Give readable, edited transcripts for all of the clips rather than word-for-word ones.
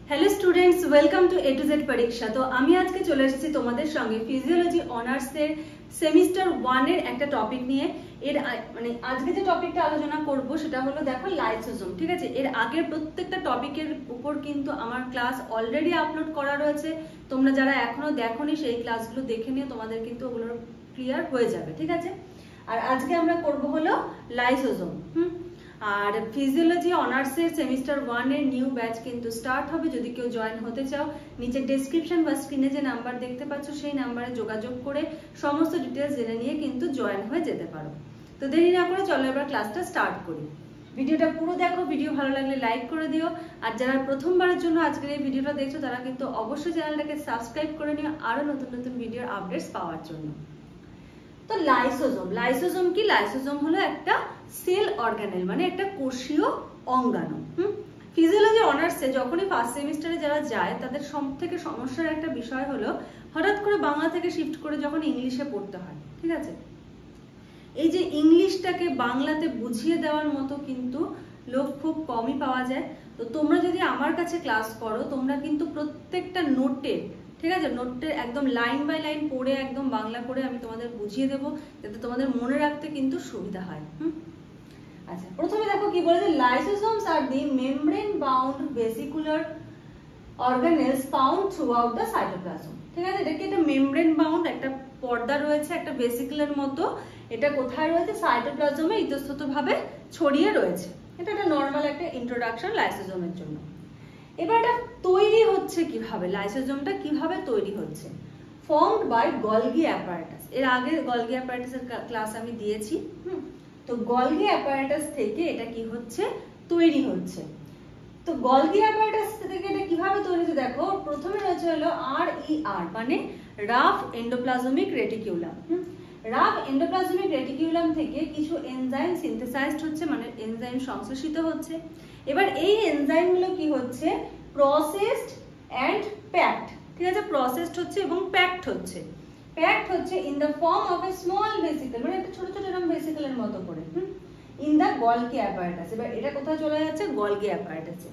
Hello students, welcome to A to Z পরীক্ষা। তো আমি আজকে চলে এসেছি তোমাদের সঙ্গে ফিজিওলজি অনার্সের সেমিস্টার 1 এর একটা টপিক নিয়ে। এর মানে আজকে যে টপিকটা আলোচনা করব সেটা হলো দেখো লাইসোজোম, ঠিক আছে। এর আগের প্রত্যেকটা টপিকের উপর কিন্তু আমার ক্লাস অলরেডি আপলোড করা রয়েছে। তোমরা যারা এখনো দেখোনি সেই ক্লাসগুলো দেখে নিয়ে তোমাদের কিন্তু ওগুলো ক্লিয়ার হয়ে যাবে, ঠিক আছে। আর আজকে আমরা করব হলো লাইসোজোম। আর ফিজিওলজি অনার্সের সেমিস্টার 1 এর নিউ ব্যাচ কিন্তু স্টার্ট হবে। যদি কেউ জয়েন হতে চাও, নিচে ডেসক্রিপশন বা স্ক্রিনে যে নাম্বার দেখতে পাচ্ছ সেই নাম্বারে যোগাযোগ করে সমস্ত ডিটেলস জেনে নিয়ে কিন্তু জয়েন হয়ে যেতে পারো। তো দেরি না করে চলো এবার ক্লাসটা স্টার্ট করি। ভিডিওটা পুরো দেখো, ভিডিও ভালো লাগলে লাইক করে দিও। আর যারা প্রথমবারের জন্য আজকের এই ভিডিওটা দেখছো তারা কিন্তু অবশ্যই চ্যানেলটাকে সাবস্ক্রাইব করে নিও আরো নতুন নতুন ভিডিওর আপডেটস পাওয়ার জন্য। তো লাইসোজোম কি? লাইসোজোম হলো একটা সেল অর্গানেল, মানে একটা কোষীয় অঙ্গাণু। ফিজিওলজি অনার্সে যখনই ফার্স্ট সেমিস্টারে যারা যায় তাদের সবথেকে সমস্যার একটা বিষয় হলো হঠাৎ করে বাংলা থেকে শিফট করে যখন ইংলিশে পড়তে হয়, ঠিক আছে। এই যে ইংলিশটাকে বাংলাতে বুঝিয়ে দেওয়ার মতো কিন্তু লোক খুব কমই পাওয়া যায়। তো তোমরা যদি আমার কাছে ক্লাস করো, তোমরা কিন্তু প্রত্যেকটা নোটে, ঠিক আছে, নোটে একদম লাইন বাই লাইন পড়ে একদম বাংলা করে আমি তোমাদের বুঝিয়ে দেবো, যাতে তোমাদের মনে রাখতে কিন্তু সুবিধা হয়। আচ্ছা, প্রথমে দেখো কি বলেছে, lysosomes are the membrane bound vesicular organelles found throughout the cytoplasm, ঠিক আছে। এটা কি একটা মেমব্রেন বাউন্ড একটা পর্দা রয়েছে, একটা ভেসিকুলার মতো। এটা কোথায় রয়েছে? সাইটোপ্লাজমে ইতস্ততভাবে ছড়িয়ে রয়েছে। এটা একটা নরমাল একটা ইন্ট্রোডাকশন লাইসোজোমের জন্য। এবার এটা তৈরি হচ্ছে কিভাবে, লাইসোজোমটা কিভাবে তৈরি হচ্ছে? Formed by Golgi apparatus. এর আগে গলগি অ্যাপারেটাসের ক্লাস আমি দিয়েছি। তো গলগি অ্যাপারেটাস থেকে এটা কি হচ্ছে? তৈরি হচ্ছে। তো গলগি অ্যাপারেটাস থেকে এটা কিভাবে তৈরি হচ্ছে দেখো। প্রথমে রয়েছে হলো RER, মানে rough endoplasmic reticulum. Rough endoplasmic reticulum থেকে কিছু এনজাইম সিনথেসাইজড হচ্ছে, মানে এনজাইম সংশ্লেষিত হচ্ছে। এবার এই এনজাইমগুলো কি হচ্ছে? প্রসেসড এন্ড প্যাকড, ঠিক আছে। প্রসেসড হচ্ছে এবং প্যাকড হচ্ছে। প্যাকড হচ্ছে in the form of a small vesicle, মানে একটা ছোট ছোট এরকম ভেসিকলের মতো করে, ইন দ্য গলগি অ্যাপারেটাস। এবার এটা কোথায় চলে যাচ্ছে? গলগি অ্যাপারেটাসে।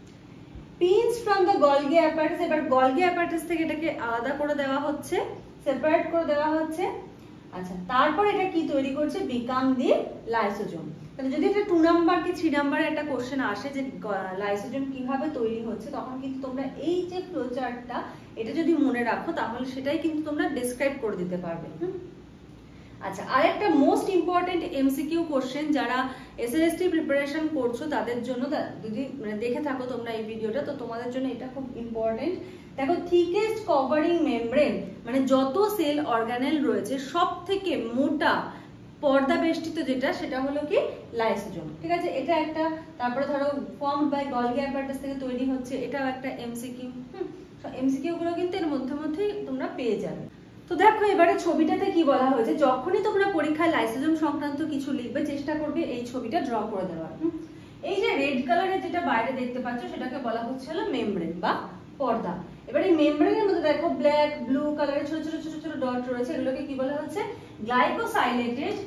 Pinch from the Golgi apparatus. এবার গলগি অ্যাপারেটাস থেকে এটাকে আলাদা করে দেওয়া হচ্ছে, সেপারেট করে দেওয়া হচ্ছে। আচ্ছা, তারপর এটা কি তৈরি করছে? Become the lysosome. তাহলে যদি এটা 2 নাম্বার কি 3 নাম্বারে একটা কোশ্চেন আসে যে লাইসোজোম কিভাবে তৈরি হচ্ছে, তখন কিন্তু তোমরা এই যে ফ্লোচার্টটা এটা যদি মনে রাখো তাহলে সেটাই কিন্তু তোমরা ডেসক্রাইব করে দিতে পারবে। আচ্ছা, আরেকটা মোস্ট ইম্পর্টেন্ট এমসিকিউ কোশ্চেন যারা এসএলএসটি প্রিপারেশন করছো তাদের জন্য, যদি মানে দেখে থাকো তোমরা এই ভিডিওটা, তো তোমাদের জন্য এটা খুব ইম্পর্টেন্ট। দেখো, থিকেস্ট কভারিং মেমব্রেন, মানে যত সেল অর্গানেল রয়েছে সব থেকে মোটা পর্দা বেষ্টিত যেটা, সেটা হলো কি? লাইসোজোম, ঠিক আছে। এটা একটা। তারপরে ধরো ফর্মড বাই গলগি অ্যাপারেটাস থেকে তৈরি হচ্ছে, এটাও একটা এমসিকিউ। এমসিকিউ গুলো কিন্তু এর মধ্যেই তোমরা পেয়ে যাবে। তো দেখো এবারে ছবিটাতে কি বলা হয়েছে, যখনই তোমরা পরীক্ষায় লাইসোজোম সংক্রান্ত কিছু লিখবে চেষ্টা করবে এই ছবিটা ড্র করে দেওয়ার। এই যে রেড কালারের যেটা বাইরে দেখতে পাচ্ছ সেটাকে বলা হচ্ছে হলো মেমব্রেন বা পর্দা। এবার এই মেমব্রেনের মধ্যে দেখো ব্ল্যাক ব্লু কালারের ছোট ছোট ছোট ছোট ডট রয়েছে, এগুলোকে কি বলা হচ্ছে? Glycosylated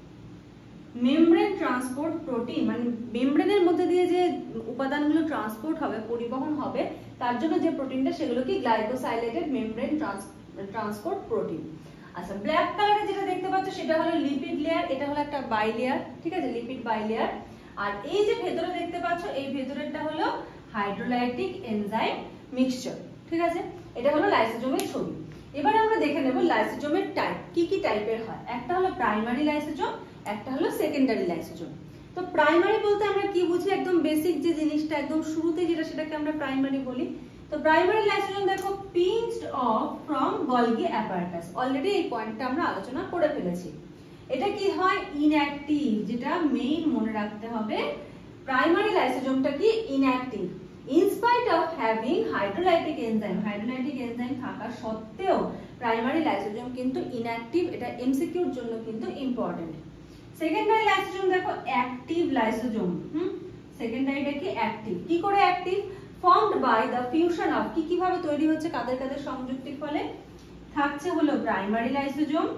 membrane transport protein. মানে মেমব্রেনের মধ্যে দিয়ে যে উপাদানগুলো ট্রান্সপোর্ট হবে, পরিবহন হবে, তার জন্য যে প্রোটিনটা সেগুলো কি? Glycosylated membrane transport protein. আচ্ছা, ব্ল্যাক কালারে যেটা দেখতে পাচ্ছ সেটা হলো লিপিড লেয়ার, এটা হলো একটা বাইলেয়ার, ঠিক আছে, লিপিড বাইলেয়ার। আর এই যে ভেতরে দেখতে পাচ্ছ এই ভেতরেরটা হলো হাইড্রোলাইটিক এনজাইম মিক্সচার, ঠিক আছে। এটা হলো লাইসোজোমের ছবি। এবার আমরা দেখে নেব লাইসোজোমের টাইপ, কি কি টাইপের হয়। একটা হলো প্রাইমারি লাইসোজোম, একটা হলো সেকেন্ডারি লাইসোজোম। তো প্রাইমারি বলতে আমরা কি বুঝি? একদম বেসিক যে জিনিসটা একদম শুরুতে যেটা, সেটাকে আমরা প্রাইমারি বলি। তো প্রাইমারি লাইসোজোম দেখো pinched off from Golgi apparatus. Already এই পয়েন্টটা আমরা আলোচনা করে ফেলেছি। এটা কি হয়? ইনঅ্যাক্টিভ, যেটা মেইন মনে রাখতে হবে। প্রাইমারি লাইসোজোমটা কি? Inactive. In spite of having hydrolytic enzyme, hydrolytic enzyme থাকা সত্ত্বেও প্রাইমারি লাইসোজোম কিন্তু ইনঅ্যাক্টিভ। এটা এমসিকিউর জন্য কিন্তু ইম্পর্টেন্ট। সেকেন্ডারি লাইসোজোম দেখো অ্যাক্টিভ লাইসোজোম। সেকেন্ডারিটা কি? অ্যাক্টিভ। কি করে active? Formed by the fusion of, কি কিভাবে তৈরি হচ্ছে, কাদের কাদের সংযুক্তির ফলে? থাকছে হলো primary lysosome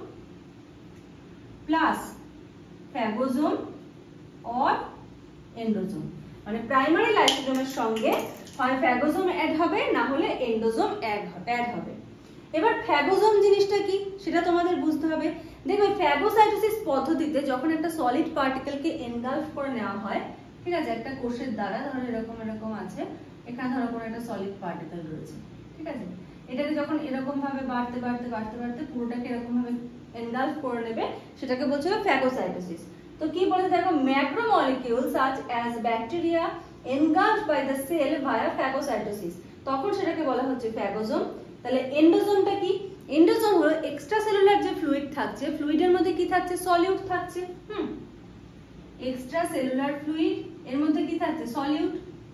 plus phagosome or endosome. মানে প্রাইমারি লাইসোজোমের সঙ্গে হয় ফ্যাগোজোম অ্যাড হবে, না হলে এন্ডোজোম অ্যাড হবে। এবার ফ্যাগোজোম জিনিসটা কি সেটা তোমাদের বুঝতে হবে। দেখো ফ্যাগোসাইটোসিস পদ্ধতিতে যখন একটা সলিড পার্টিকেলকে এনগালফ করে নেওয়া হয়, ঠিক আছে, একটা কোষের দ্বারা, ধরো এরকম আছে, এখানে ধরো কোনো একটা সলিড পার্টিকেল রয়েছে, ঠিক আছে, এটাকে যখন এরকম ভাবে বাড়তে পুরোটাকে এরকম ভাবে এনগালফ করে নেবে, সেটাকে বলছে ফ্যাগোসাইটোসিস। তো কি বলছে দেখো, macromolecule such as bacteria engulfed by the cell via phagocytosis, তখন সেটাকে বলা হচ্ছে ফ্যাগোজোম। তাহলে এন্ডোজোমটা কি? এন্ডোজোম হলো এক্সট্রাসেলুলার যে ফ্লুইড থাকছে, ফ্লুইডের মধ্যে কি থাকছে? সলিউট থাকছে। এক্সট্রাসেলুলার ফ্লুইড, এর মধ্যে কি থাকছে? সলিউট।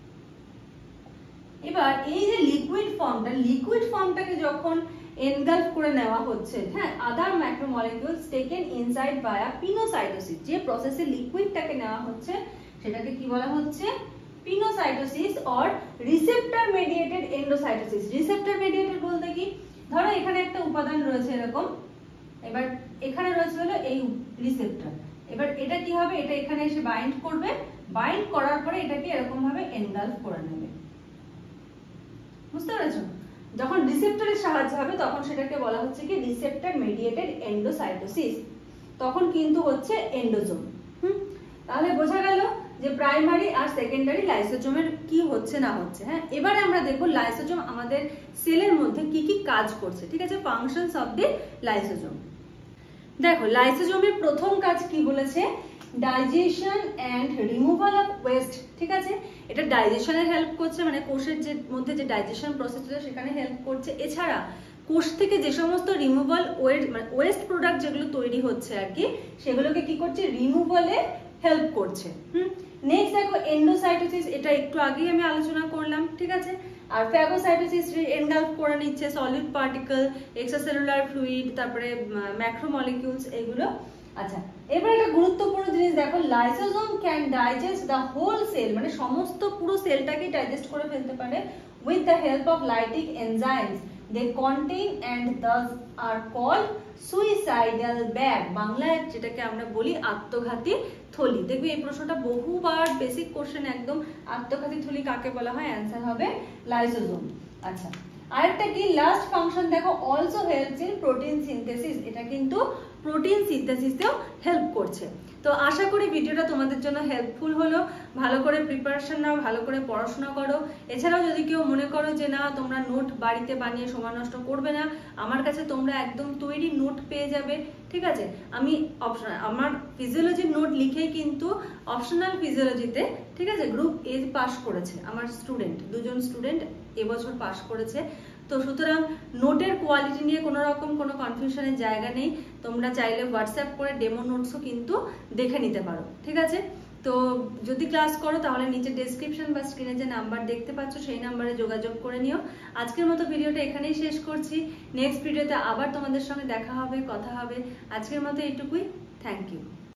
এবার এই যে লিকুইড ফর্মটাকে যখন এনগালফ করে নেওয়া হচ্ছে, হ্যাঁ, other macromolecules taken inside via pinocytosis, যে প্রসেসে লিকুইডটাকে নেওয়া হচ্ছে সেটাকে কি বলা হচ্ছে? Pinocytosis or receptor mediated endocytosis. Receptor mediated বলতে কি, ধরো এখানে একটা উপাদান রয়েছে এরকম, এবার এখানে রয়েছে হলো এই রিসেপ্টর, এবার এটা কি হবে? এটা এখানে এসে বাইন্ড করবে, বাইন্ড করার পরে এটাকে এরকম ভাবে এনগালফ করে নেবে। বুঝতে পেরেছো? যখন রিসেপ্টরের সাহায্য হবে তখন সেটাকে বলা হচ্ছে কি রিসেপ্টর মেডিয়েটেড এন্ডোসাইটোসিস, তখন কিন্তু হচ্ছে এন্ডোজোম। তাহলে বোঝা গেল যে প্রাইমারি আর সেকেন্ডারি লাইসোজোমের কি হচ্ছে না হচ্ছে। হ্যাঁ, এবারে আমরা দেখব লাইসোজোম আমাদের সেলের মধ্যে কি কি কাজ করছে, ঠিক আছে, ফাংশনস অফ দি লাইসোজোম। দেখো লাইসোজোমের প্রথম কাজ কি বলেছে? Digestion and removal of waste, ঠিক আছে, এটা ডাইজেশনে হেল্প করছে, মানে কোষের যে মধ্যে যে ডাইজেশন প্রসেস আছে সেখানে হেল্প করছে। এছাড়া কোষ থেকে যে সমস্ত রিমুভাল ওয়েস্ট প্রোডাক্ট যেগুলো তৈরি হচ্ছে আর কি, সেগুলোকে কি করছে? রিমুভালে হেল্প করছে। নেক্সট দেখো এন্ডোসাইটোসিস, এটা একটু আগেই আমি আলোচনা করলাম, ঠিক আছে। আর ফ্যাগোসাইটোসিস এনগালফ করে নিচ্ছে সলিড পার্টিকেল, এক্সট্রাসেলুলার ফ্লুইড, তারপরে ম্যাক্রোমলিকিউলস, এগুলো। আচ্ছা, এবার একটা গুরুত্বপূর্ণ জিনিস দেখো, lysosome can digest the whole cell, মানে সমস্ত পুরো সেলটাকে ডাইজেস্ট করে ফেলতে পারে with the help of lytic enzymes they contain and thus are called suicidal bag, বাংলায় যেটাকে আমরা বলি আত্মঘাতী থলি। দেখবে এই প্রশ্নটা বহুবার বেসিক কোশ্চেন একদম, আত্মঘাতী থলি কাকে বলা হয়? অ্যান্সার হবে লাইসোজোম। আচ্ছা, আরেকটা কি লাস্ট ফাংশন দেখো, also helps in protein synthesis, এটা কিন্তু প্রোটিন সিনথেসিসেও হেল্প করছে। তো আশা করি ভিডিওটা তোমাদের জন্য হেল্পফুল হলো। ভালো করে প্রিপারেশন নাও, ভালো করে পড়াশোনা করো। এছাড়াও যদি কেউ মনে করো যে না তোমরা নোট বাড়িতে বানিয়ে সময় নষ্ট করবে না, আমার কাছে তোমরা একদম তৈরি নোট পেয়ে যাবে, ঠিক আছে। আমি আমার ফিজিওলজির নোট লিখেই কিন্তু অপশনাল ফিজিওলজিতে, ঠিক আছে, গ্রুপ এ পাস করেছে আমার স্টুডেন্ট, 2 জন স্টুডেন্ট এবছর পাস করেছে। তো সুতরাং নোটের কোয়ালিটি নিয়ে কোনো রকম কোনো কনফিউশনের জায়গা নেই, তোমরা চাইলে হোয়াটসঅ্যাপ করে ডেমো নোটসও কিন্তু দেখে নিতে পারো, ঠিক আছে। তো যদি ক্লাস করো তাহলে নিচে ডেসক্রিপশন বা স্ক্রিনে যে নাম্বার দেখতে পাচ্ছ সেই নাম্বারে যোগাযোগ করে নিও। আজকের মতো ভিডিওটা এখানেই শেষ করছি, নেক্সট ভিডিওতে আবার তোমাদের সঙ্গে দেখা হবে, কথা হবে। আজকের মতো এইটুকুই, থ্যাংক ইউ।